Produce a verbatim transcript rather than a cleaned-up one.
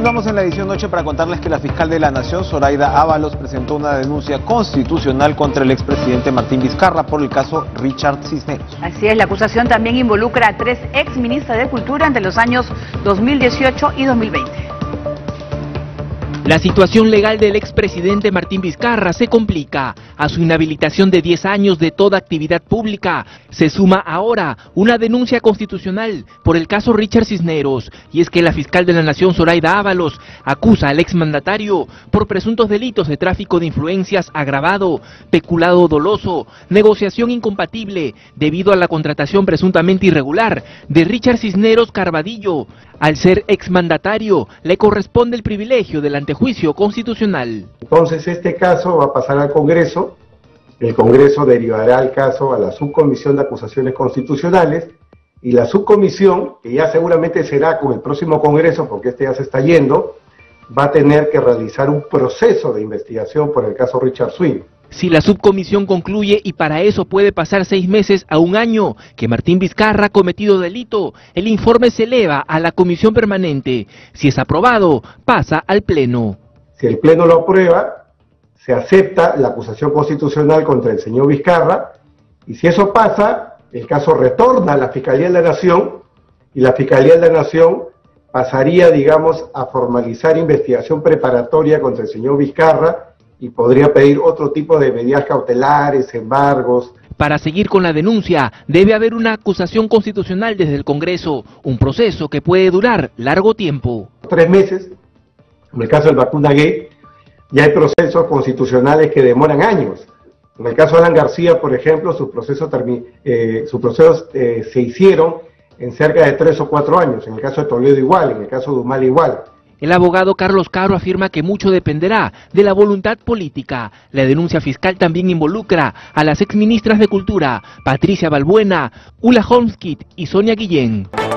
Continuamos en la edición noche para contarles que la fiscal de la Nación, Zoraida Ábalos, presentó una denuncia constitucional contra el expresidente Martín Vizcarra por el caso Richard Cisneros. Así es, la acusación también involucra a tres exministras de Cultura entre los años dos mil dieciocho y dos mil veinte. La situación legal del expresidente Martín Vizcarra se complica. A su inhabilitación de diez años de toda actividad pública se suma ahora una denuncia constitucional por el caso Richard Cisneros. Y es que la fiscal de la Nación, Zoraida Ábalos, acusa al exmandatario por presuntos delitos de tráfico de influencias agravado, peculado doloso, negociación incompatible, debido a la contratación presuntamente irregular de Richard Cisneros Carvadillo. Al ser exmandatario, le corresponde el privilegio del antejuicio constitucional. Entonces este caso va a pasar al Congreso, el Congreso derivará el caso a la Subcomisión de Acusaciones Constitucionales, y la subcomisión, que ya seguramente será con el próximo Congreso, porque este ya se está yendo, va a tener que realizar un proceso de investigación por el caso Richard Swing. Si la subcomisión concluye, y para eso puede pasar seis meses a un año, que Martín Vizcarra ha cometido delito, el informe se eleva a la comisión permanente. Si es aprobado, pasa al Pleno. Si el Pleno lo aprueba, se acepta la acusación constitucional contra el señor Vizcarra, y si eso pasa, el caso retorna a la Fiscalía de la Nación, y la Fiscalía de la Nación pasaría, digamos, a formalizar investigación preparatoria contra el señor Vizcarra, y podría pedir otro tipo de medidas cautelares, embargos. Para seguir con la denuncia, debe haber una acusación constitucional desde el Congreso, un proceso que puede durar largo tiempo. Tres meses, en el caso del Vacunagate, ya hay procesos constitucionales que demoran años. En el caso de Alan García, por ejemplo, sus procesos, eh, sus procesos eh, se hicieron en cerca de tres o cuatro años. En el caso de Toledo igual, en el caso de Humala igual. El abogado Carlos Caro afirma que mucho dependerá de la voluntad política. La denuncia fiscal también involucra a las exministras de Cultura, Patricia Balbuena, Ulla Holmskit y Sonia Guillén.